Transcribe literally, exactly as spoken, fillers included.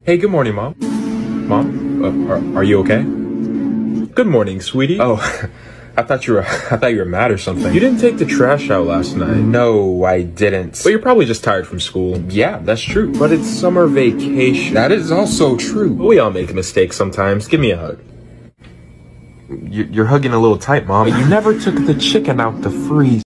Hey, good morning, Mom. Mom, uh, are, are you okay? Good morning, sweetie. Oh, I thought you were, I thought you were mad or something. You didn't take the trash out last night. No, I didn't. But you're probably just tired from school. Yeah, that's true. But it's summer vacation. That is also true. But we all make mistakes sometimes. Give me a hug. You're hugging a little tight, Mom. You never took the chicken out the freezer.